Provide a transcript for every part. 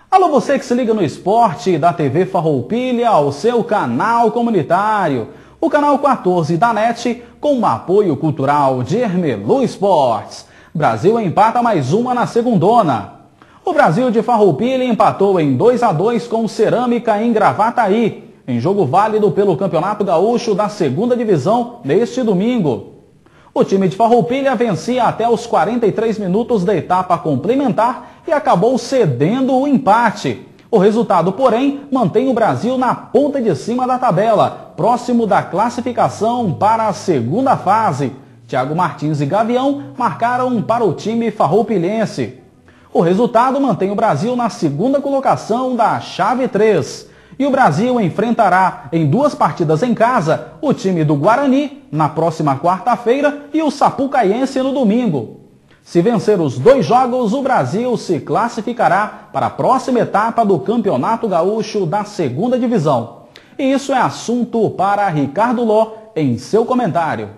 Alô, você que se liga no esporte da TV Farroupilha, o seu canal comunitário. O canal 14 da NET, com o apoio cultural de Ermelu Esportes. Brasil empata mais uma na segundona. O Brasil de Farroupilha empatou em 2-2 com Cerâmica em Gravataí, em jogo válido pelo Campeonato Gaúcho da 2ª Divisão neste domingo. O time de Farroupilha vencia até os 43 minutos da etapa complementar e acabou cedendo o empate. O resultado, porém, mantém o Brasil na ponta de cima da tabela, próximo da classificação para a segunda fase. Thiago Martins e Gavião marcaram para o time farroupilhense. O resultado mantém o Brasil na segunda colocação da chave 3. E o Brasil enfrentará em 2 partidas em casa o time do Guarani na próxima quarta-feira e o Sapucaiense no domingo. Se vencer os 2 jogos, o Brasil se classificará para a próxima etapa do Campeonato Gaúcho da 2ª Divisão. E isso é assunto para Ricardo Ló em seu comentário.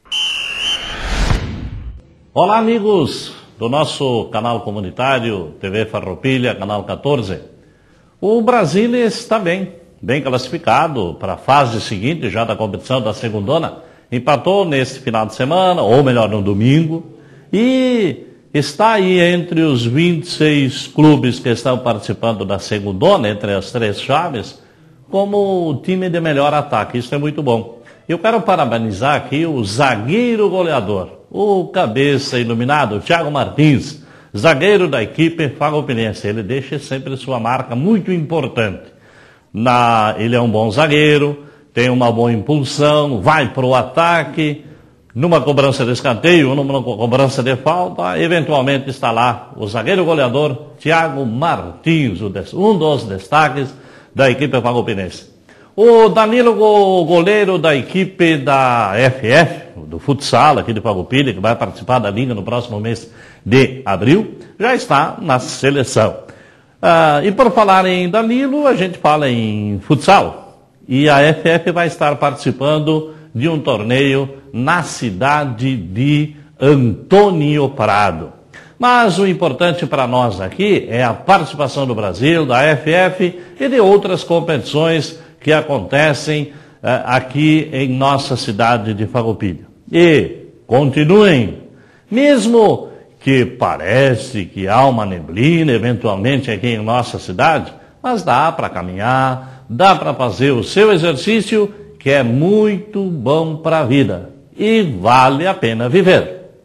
Olá, amigos do nosso canal comunitário TV Farroupilha, canal 14. O Brasil está bem classificado para a fase seguinte já da competição da segundona. Empatou nesse final de semana, ou melhor, no domingo, e está aí entre os 26 clubes que estão participando da segundona, entre as 3 chaves, como o time de melhor ataque. Isso é muito bom. Eu quero parabenizar aqui o zagueiro goleador, o cabeça iluminado, Thiago Martins, zagueiro da equipe farroupilhense. Ele deixa sempre sua marca muito importante. Ele é um bom zagueiro, tem uma boa impulsão, vai para o ataque, numa cobrança de escanteio, numa cobrança de falta, eventualmente está lá o zagueiro goleador Thiago Martins, um dos destaques da equipe farroupilhense. O Danilo, goleiro da equipe da FF, do futsal aqui de Farroupilha, que vai participar da Liga no próximo mês de abril, já está na seleção. E por falar em Danilo, a gente fala em futsal. E a FF vai estar participando de um torneio na cidade de Antônio Prado. Mas o importante para nós aqui é a participação do Brasil, da FF e de outras competições que acontecem aqui em nossa cidade de Farroupilha. E continuem, mesmo que parece que há uma neblina eventualmente aqui em nossa cidade, mas dá para caminhar, dá para fazer o seu exercício, que é muito bom para a vida e vale a pena viver.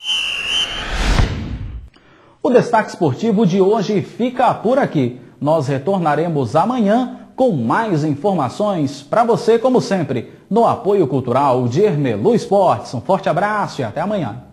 O destaque esportivo de hoje fica por aqui. Nós retornaremos amanhã com mais informações para você, como sempre, no apoio cultural de Ermelu Esportes. Um forte abraço e até amanhã.